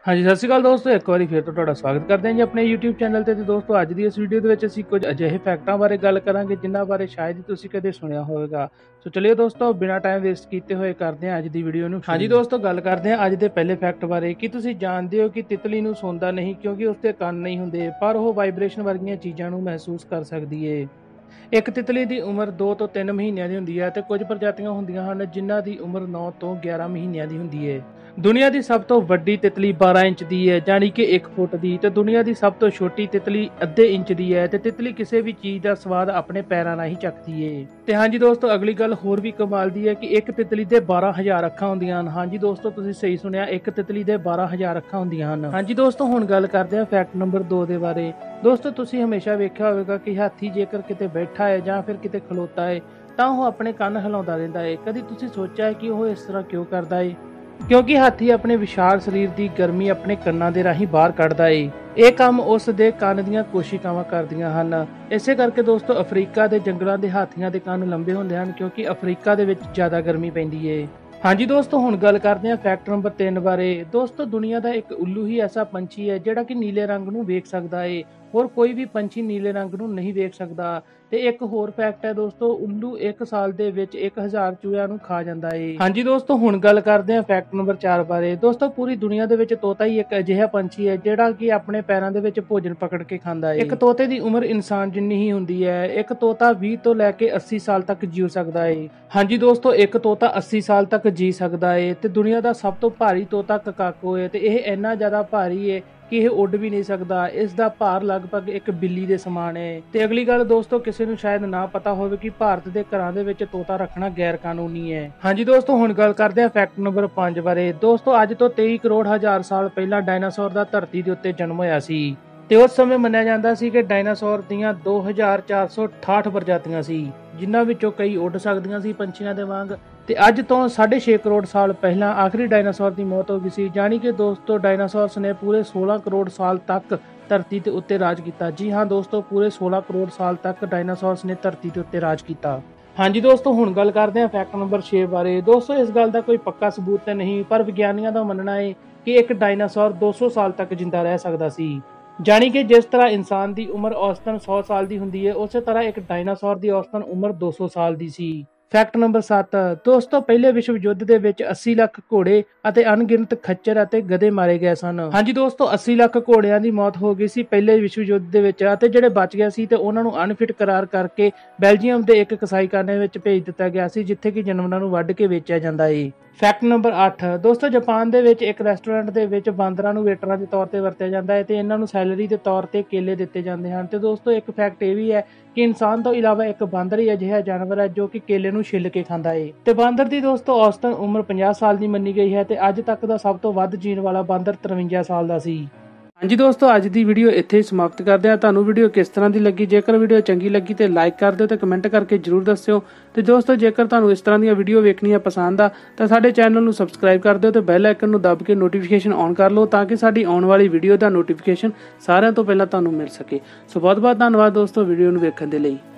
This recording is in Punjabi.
हाँ जी, सत श्री अकाल दोस्तों, एक बार फिर तो ਤੁਹਾਡਾ ਸਵਾਗਤ ਕਰਦੇ ਹਾਂ ਜੀ ਆਪਣੇ YouTube ਚੈਨਲ ਤੇ। ਦੋਸਤੋ ਅੱਜ ਦੀ ਇਸ ਵੀਡੀਓ ਦੇ ਵਿੱਚ ਅਸੀਂ ਕੁਝ ਅਜਿਹੇ ਫੈਕਟਾਂ ਬਾਰੇ ਗੱਲ ਕਰਾਂਗੇ ਜਿਨ੍ਹਾਂ ਬਾਰੇ ਸ਼ਾਇਦ ਹੀ ਤੁਸੀਂ ਕਦੇ ਸੁਣਿਆ ਹੋਵੇਗਾ। ਸੋ ਚਲਿਏ ਦੋਸਤੋ, ਬਿਨਾਂ ਟਾਈਮ ਵੇਸਟ ਕੀਤੇ ਹੋਏ ਕਰਦੇ ਹਾਂ ਅੱਜ ਦੀ ਵੀਡੀਓ ਨੂੰ। ਹਾਂਜੀ ਦੋਸਤੋ, ਗੱਲ ਕਰਦੇ ਹਾਂ ਅੱਜ ਦੇ ਪਹਿਲੇ ਫੈਕਟ ਬਾਰੇ। ਕੀ ਤੁਸੀਂ ਜਾਣਦੇ ਹੋ ਕਿ ਤਿਤਲੀ ਨੂੰ ਸੌਂਦਾ ਨਹੀਂ ਕਿਉਂਕਿ ਉਸਦੇ ਕੰਨ ਨਹੀਂ ਹੁੰਦੇ, ਪਰ ਉਹ ਵਾਈਬ੍ਰੇਸ਼ਨ ਵਰਗੀਆਂ ਚੀਜ਼ਾਂ ਨੂੰ ਮਹਿਸੂਸ ਕਰ ਸਕਦੀ ਏ। ਇੱਕ ਤਿਤਲੀ ਦੀ ਉਮਰ 2 ਤੋਂ 3 ਮਹੀਨਿਆਂ ਦੀ ਹੁੰਦੀ ਹੈ ਤੇ ਕੁਝ ਪ੍ਰਜਾਤੀਆਂ ਹੁੰਦੀਆਂ ਹਨ ਜਿਨ੍ਹਾਂ ਦੀ ਉਮਰ 9 ਤੋਂ 11 ਮਹੀਨਿਆਂ ਦੀ ਹੁੰਦੀ ਹੈ। ਦੁਨੀਆ ਦੀ ਸਭ ਤੋਂ ਵੱਡੀ ਤਿਤਲੀ 12 ਇੰਚ ਦੀ ਹੈ, ਜਾਨੀ ਕਿ 1 ਫੁੱਟ ਦੀ, ਤੇ ਦੁਨੀਆ ਦੀ ਸਭ ਤੋਂ ਛੋਟੀ ਤਿਤਲੀ ਅੱਧੇ ਇੰਚ ਦੀ ਹੈ। ਤੇ ਤਿਤਲੀ ਕਿਸੇ ਵੀ ਚੀਜ਼ ਦਾ ਸਵਾਦ ਆਪਣੇ ਪੈਰਾਂ ਨਾਲ ਹੀ ਚੱਖਦੀ ਏ। ਤੇ ਹਾਂਜੀ ਦੋਸਤੋ, ਅਗਲੀ ਗੱਲ ਹੋਰ ਵੀ ਕਮਾਲ ਦੀ ਹੈ ਕਿ ਇੱਕ ਤਿਤਲੀ ਦੇ 12,000 ਅੱਖਾਂ ਹੁੰਦੀਆਂ ਹਨ। ਹਾਂਜੀ ਦੋਸਤੋ, ਤੁਸੀਂ ਸਹੀ ਸੁਣਿਆ, ਇੱਕ ਤਿਤਲੀ ਦੇ 12,000 ਅੱਖਾਂ ਹੁੰਦੀਆਂ ਹਨ। ਹਾਂਜੀ ਦੋਸਤੋ, ਹੁਣ ਗੱਲ ਕਰਦੇ ਹਾਂ ਫੈਕਟ ਨੰਬਰ 2 ਦੇ ਬਾਰੇ। ਦੋਸਤੋ, ਤੁਸੀਂ ਹਮੇਸ਼ਾ ਵੇਖਿਆ ਹੋਵੇਗਾ ਕਿ ਹਾਥੀ ਜੇਕਰ ਕਿਤੇ ਬੈਠਾ ਹੈ ਜਾਂ ਫਿਰ ਕਿਤੇ ਖਲੋਤਾ ਹੈ ਤਾਂ ਉਹ ਆਪਣੇ ਕੰਨ ਹਿਲਾਉਂਦਾ ਰਹਿੰਦਾ ਹੈ। ਕਦੀ ਤੁਸੀਂ ਸੋਚਿਆ ਹੈ ਕਿ ਉਹ ਇਸ ਤਰ੍ਹਾਂ ਕਿਉਂ ਕਰਦਾ ਹੈ? ਕਿਉਂਕਿ ਹਾਥੀ ਆਪਣੇ ਵਿਸ਼ਾਲ ਸਰੀਰ ਦੀ ਗਰਮੀ ਆਪਣੇ ਕੰਨਾਂ ਦੇ ਰਾਹੀਂ ਬਾਹਰ ਕੱਢਦਾ ਏ। ਇਹ ਕੰਮ ਉਸ ਦੇ ਕੰਨ ਦੀਆਂ ਕੋਸ਼ਿਕਾਵਾਂ ਕਰਦੀਆਂ ਹਨ। ਇਸੇ ਕਰਕੇ ਦੋਸਤੋ, ਅਫਰੀਕਾ ਦੇ ਜੰਗਲਾਂ ਦੇ ਹਾਥੀਆਂ ਦੇ ਕੰਨ ਲੰਬੇ ਹੁੰਦੇ ਹਨ ਕਿਉਂਕਿ ਅਫਰੀਕਾ ਦੇ ਵਿੱਚ ਜ਼ਿਆਦਾ ਗਰਮੀ ਪੈਂਦੀ ਏ। ਹਾਂਜੀ ਦੋਸਤੋ, ਹੁਣ ਗੱਲ ਕਰਦੇ ਹਾਂ ਫੈਕਟ ਨੰਬਰ 3 ਬਾਰੇ। ਦੋਸਤੋ, ਦੁਨੀਆ ਦਾ ਇੱਕ ਉੱਲੂ ਹੀ ਐਸਾ ਪੰਛੀ ਹੈ ਜਿਹੜਾ ਕਿ ਨੀਲੇ ਰੰਗ ਨੂੰ ਵੇਖ ਸਕਦਾ ਏ, ਹੋਰ ਕੋਈ ਵੀ ਪੰਛੀ ਨੀਲੇ ਰੰਗ ਨੂੰ ਨਹੀਂ ਵੇਖ ਸਕਦਾ। ਤੇ ਇੱਕ ਹੋਰ ਫੈਕਟ ਹੈ ਦੋਸਤੋ, ਉੱਲੂ 1 ਸਾਲ ਦੇ ਵਿੱਚ 1000 ਚੂਹਿਆਂ ਨੂੰ ਖਾ ਜਾਂਦਾ ਏ। ਹਾਂਜੀ ਦੋਸਤੋ, ਹੁਣ ਗੱਲ ਕਰਦੇ ਹਾਂ ਫੈਕਟ ਨੰਬਰ 4 ਬਾਰੇ। ਦੋਸਤੋ, ਪੂਰੀ ਦੁਨੀਆ ਦੇ ਵਿੱਚ ਤੋਤਾ ਹੀ ਇੱਕ ਅਜਿਹਾ ਪੰਛੀ ਹੈ ਜਿਹੜਾ ਕਿ ਆਪਣੇ ਪੈਰਾਂ ਦੇ ਵਿੱਚ ਭੋਜਨ ਪਕੜ ਕੇ ਖਾਂਦਾ ਏ। ਇੱਕ ਤੋਤੇ ਦੀ ਉਮਰ ਇਨਸਾਨ ਜਿੰਨੀ ਹੀ ਹੁੰਦੀ ਹੈ। ਇੱਕ ਤੋਤਾ 20 ਤੋਂ ਲੈ ਕੇ 80 ਸਾਲ ਤੱਕ ਜੀਉ ਸਕਦਾ ਏ। ਹਾਂਜੀ ਦੋਸਤੋ, ਇੱਕ ਤੋਤਾ 80 ਸਾਲ ਤੱਕ ਜੀ ਸਕਦਾ ਏ। ਤੇ ਦੁਨੀਆ ਦਾ ਸਭ ਤੋਂ ਭਾਰੀ ਤੋਤਾ ਕਕਾਕੋ ਏ, ਤੇ ਇਹ ਇੰਨਾ ਜ਼ਿਆਦਾ ਭਾਰੀ ਏ ਕਿ ਇਹ ਉੱਡ ਵੀ ਨਹੀਂ ਸਕਦਾ। ਇਸ ਦਾ ਭਾਰ ਲਗਭਗ ਇੱਕ ਬਿੱਲੀ ਦੇ ਸਮਾਨ ਹੈ। ਤੇ ਅਗਲੀ ਗੱਲ ਦੋਸਤੋ, ਕਿਸੇ ਨੂੰ ਸ਼ਾਇਦ ਨਾ ਪਤਾ ਹੋਵੇ ਕਿ ਭਾਰਤ ਦੇ ਘਰਾਂ ਦੇ ਵਿੱਚ ਤੋਤਾ ਰੱਖਣਾ ਗੈਰ ਕਾਨੂੰਨੀ ਹੈ। ਹਾਂਜੀ ਦੋਸਤੋ, ਹੁਣ ਗੱਲ ਕਰਦੇ ਹਾਂ ਫੈਕਟ ਨੰਬਰ 5 ਬਾਰੇ। ਦੋਸਤੋ, ਅੱਜ ਤੋਂ 23 ਕਰੋੜ ਹਜ਼ਾਰ ਸਾਲ ਪਹਿਲਾਂ ਡਾਇਨਾਸੌਰ ਦਾ ਧਰਤੀ ਦੇ ਉੱਤੇ ਜਨਮ ਹੋਇਆ ਸੀ। ਤੇ ਉਸ ਸਮੇਂ ਮੰਨਿਆ ਜਾਂਦਾ ਸੀ ਕਿ ਡਾਇਨਾਸੌਰ ਦੀਆਂ 2468 ਪ੍ਰਜਾਤੀਆਂ ਸੀ, ਜਿਨ੍ਹਾਂ ਵਿੱਚੋਂ ਕਈ ਉੱਡ ਸਕਦੀਆਂ ਸੀ ਪੰਛੀਆਂ ਦੇ ਵਾਂਗ। ਤੇ ਅੱਜ ਤੋਂ 6.5 ਕਰੋੜ ਸਾਲ ਪਹਿਲਾਂ ਆਖਰੀ ਡਾਇਨਾਸੌਰ ਦੀ ਮੌਤ ਹੋ ਗਈ ਸੀ। ਜਾਣੀ ਕਿ ਦੋਸਤੋ, ਡਾਇਨਾਸੌਰਸ ਨੇ ਪੂਰੇ 16 ਕਰੋੜ ਸਾਲ ਤੱਕ ਧਰਤੀ ਦੇ ਉੱਤੇ ਰਾਜ ਕੀਤਾ। ਜੀ ਹਾਂ ਦੋਸਤੋ, ਪੂਰੇ 16 ਕਰੋੜ ਸਾਲ ਤੱਕ ਡਾਇਨਾਸੌਰਸ ਨੇ ਧਰਤੀ ਦੇ ਉੱਤੇ ਰਾਜ ਕੀਤਾ। ਹਾਂਜੀ ਦੋਸਤੋ, ਹੁਣ ਗੱਲ ਕਰਦੇ ਹਾਂ ਫੈਕਟ ਨੰਬਰ 6 ਬਾਰੇ। ਦੋਸਤੋ, ਇਸ ਗੱਲ ਦਾ ਕੋਈ ਪੱਕਾ ਸਬੂਤ ਤਾਂ ਨਹੀਂ, ਪਰ ਵਿਗਿਆਨੀਆਂ ਦਾ ਮੰਨਣਾ ਹੈ ਕਿ ਇੱਕ ਡਾਇਨਾਸੌਰ 200 ਸਾਲ ਤੱਕ ਜਿੰਦਾ ਰਹਿ ਸਕਦਾ ਸੀ। ਜਾਣੀ ਕਿ ਜਿਸ ਤਰ੍ਹਾਂ ਇਨਸਾਨ ਦੀ ਉਮਰ ਔਸਤਨ 100 ਸਾਲ ਦੀ ਹੁੰਦੀ ਹੈ, ਉਸੇ ਤਰ੍ਹਾਂ ਇੱਕ ਡਾਇਨਾਸੌਰ ਦੀ ਔਸਤਨ ਉਮਰ 200 ਸਾਲ ਦੀ ਸੀ। Fact number 7। ਦੋਸਤੋ, ਪਹਿਲੇ ਵਿਸ਼ਵ ਯੁੱਧ ਦੇ ਵਿੱਚ 80 ਲੱਖ ਘੋੜੇ ਅਤੇ ਅਣਗਿਣਤ ਖੱਚਰ ਅਤੇ ਗਧੇ ਮਾਰੇ ਗਏ ਸਨ। ਹਾਂਜੀ ਦੋਸਤੋ, 80 ਲੱਖ ਘੋੜਿਆਂ ਦੀ ਮੌਤ ਹੋ ਗਈ ਸੀ ਪਹਿਲੇ ਵਿਸ਼ਵ ਯੁੱਧ ਦੇ ਵਿੱਚ, ਅਤੇ ਜਿਹੜੇ ਬਚ ਗਏ ਸੀ ਤੇ ਉਹਨਾਂ ਨੂੰ ਅਨਫਿਟ ਕਰਾਰ ਕਰਕੇ ਬੈਲਜੀਅਮ ਦੇ ਇੱਕ ਕਸਾਈਖਾਨੇ ਵਿੱਚ ਭੇਜ ਦਿੱਤਾ ਗਿਆ ਸੀ, ਜਿੱਥੇ ਕਿ ਜਾਨਵਰਾਂ ਨੂੰ ਵੱਢ ਕੇ ਵੇਚਿਆ ਜਾਂਦਾ ਏ। Fact number 8। ਦੋਸਤੋ, ਜਾਪਾਨ ਦੇ ਵਿੱਚ ਇੱਕ ਰੈਸਟੋਰੈਂਟ ਦੇ ਵਿੱਚ ਬਾਂਦਰਾਂ ਨੂੰ ਵੇਟਰਾਂ ਦੇ ਤੌਰ ਤੇ ਵਰਤਿਆ ਜਾਂਦਾ ਹੈ ਤੇ ਇਹਨਾਂ ਨੂੰ ਸੈਲਰੀ ਦੇ ਤੌਰ ਤੇ ਕੇਲੇ ਦਿੱਤੇ ਜਾਂਦੇ ਹਨ। ਤੇ ਦੋਸਤੋ, ਇੱਕ ਫੈਕਟ ਇਹ ਵੀ ਹੈ ਕਿ ਇਨਸਾਨ ਤੋਂ ਇਲਾਵਾ ਇੱਕ ਬਾਂਦਰ ਹੀ ਅਜਿਹਾ ਜਾਨਵਰ ਹੈ ਜੋ ਕਿ ਕੇਲੇ ਨੂੰ ਛਿੱਲ ਕੇ ਖਾਂਦਾ ਏ। ਤੇ ਬਾਂਦਰ ਦੀ ਦੋਸਤੋ ਔਸਤਨ ਉਮਰ 50 ਸਾਲ ਦੀ ਮੰਨੀ ਗਈ ਹੈ ਤੇ ਅੱਜ ਤੱਕ ਦਾ ਸਭ ਤੋਂ ਵੱਧ ਜੀਣ ਵਾਲਾ ਬਾਂਦਰ 53 ਸਾਲ ਦਾ ਸੀ। ਹਾਂਜੀ ਦੋਸਤੋ, ਅੱਜ ਦੀ ਵੀਡੀਓ ਇੱਥੇ ਹੀ ਸਮਾਪਤ ਕਰਦੇ ਹਾਂ। ਤੁਹਾਨੂੰ ਵੀਡੀਓ ਕਿਸ ਤਰ੍ਹਾਂ ਦੀ ਲੱਗੀ? ਜੇਕਰ ਵੀਡੀਓ ਚੰਗੀ ਲੱਗੀ ਤੇ ਲਾਈਕ ਕਰ ਦਿਓ ਤੇ ਕਮੈਂਟ ਕਰਕੇ ਜਰੂਰ ਦੱਸਿਓ। ਤੇ ਦੋਸਤੋ, ਜੇਕਰ ਤੁਹਾਨੂੰ ਇਸ ਤਰ੍ਹਾਂ ਦੀਆਂ ਵੀਡੀਓ ਵੇਖਣੀਆਂ ਪਸੰਦ ਆ ਤਾਂ ਸਾਡੇ ਚੈਨਲ ਨੂੰ ਸਬਸਕ੍ਰਾਈਬ ਕਰ ਦਿਓ ਤੇ ਬੈਲ ਆਈਕਨ ਨੂੰ ਦੱਬ ਕੇ ਨੋਟੀਫਿਕੇਸ਼ਨ ਔਨ ਕਰ ਲਓ ਤਾਂ ਕਿ ਸਾਡੀ ਆਉਣ ਵਾਲੀ ਵੀਡੀਓ ਦਾ ਨੋਟੀਫਿਕੇਸ਼ਨ ਸਾਰਿਆਂ ਤੋਂ ਪਹਿਲਾਂ ਤੁਹਾਨੂੰ ਮਿਲ ਸਕੇ। ਸੋ ਬਹੁਤ ਬਹੁਤ ਧੰਨਵਾਦ ਦੋਸਤੋ ਵੀਡੀਓ ਨੂੰ ਵੇਖਣ ਦੇ ਲਈ।